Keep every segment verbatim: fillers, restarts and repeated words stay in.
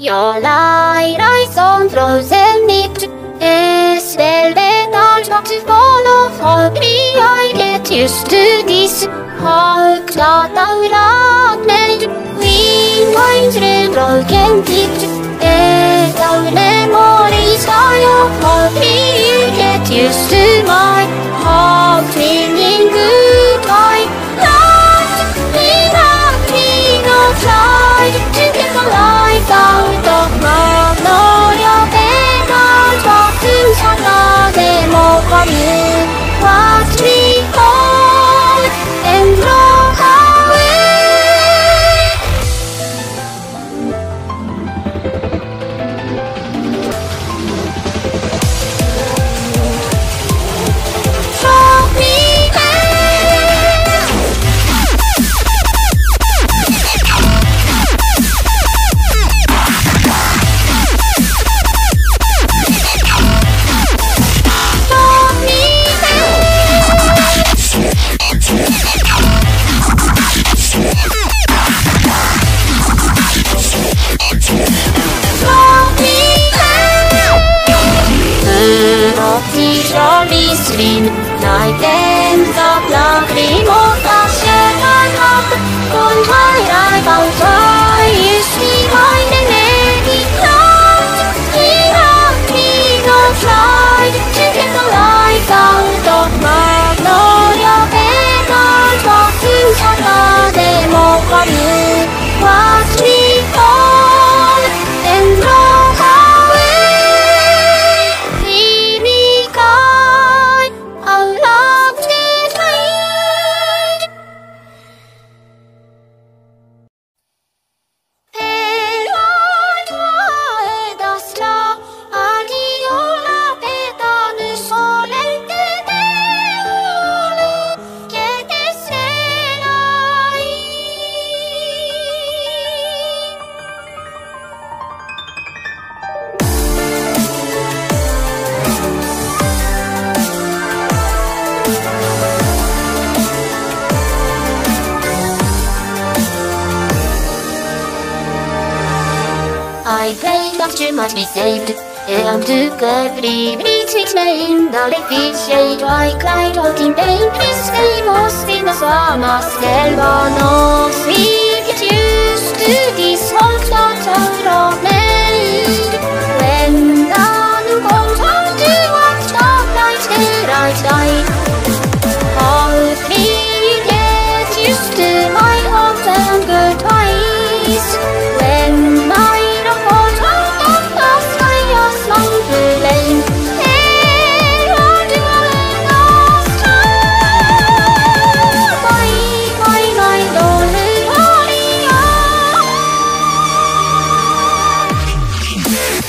your light, eyes on frozen lips. It's velvet arms not to follow for me. I get used to this. Hark that out made wind going through broken tips. It's our memories are your me. Get used to my heart singing goodbye. Not without me, no try to get the life out of Magnolia. Banners, buttons, and nothing more from you. Watch me fall and blow away. Show me night ends up lacrimosa shattered heart. Don't try, I found joy. You see my lady lost. Without me, no try to get the life out of Magnolia. Banners, buttons, and nothing more from you. Watch me fall and blow away. See me guide our love to fade. Però tu da stra adiola pedane solente deole che te serai. I prayed that you might be saved, and took every sweet name. The leafy shade I cried out in pain. Please save us in the summer selva. No sweet, get used to this heart that's out of made. When the new comes out to watch the light there I die. Help me get used to my hopes and goodbyes. When my Yeah.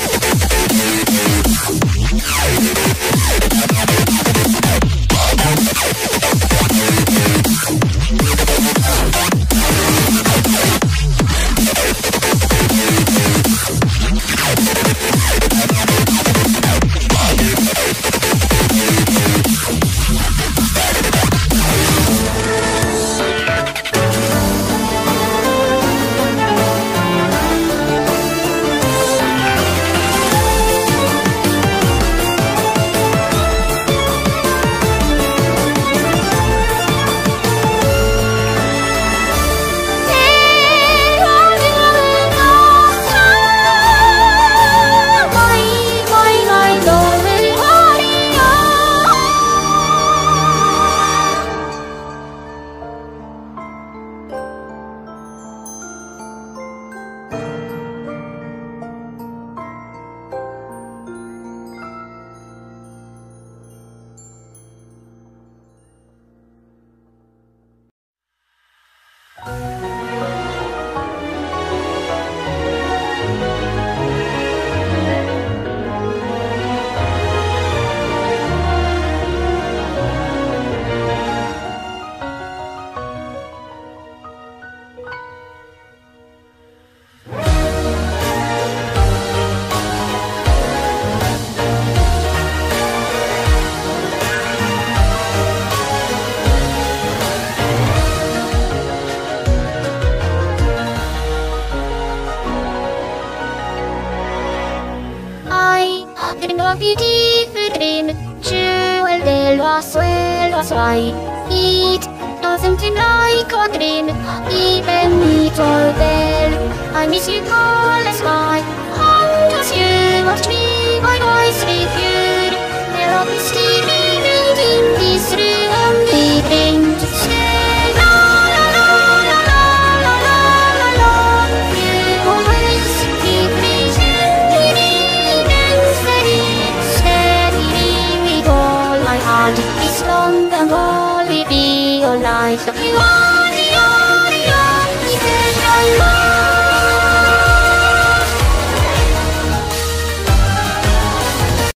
beautiful dream, jewel del was well was white. It doesn't seem like a dream, even little bell. I miss you all as mine. How does you watch me, my voice reviewed? There are steaming in this room, we dream to stay. La la la la la la la la. You always keep me steady and steady, steady with all my heart. This long and all will be your life. You are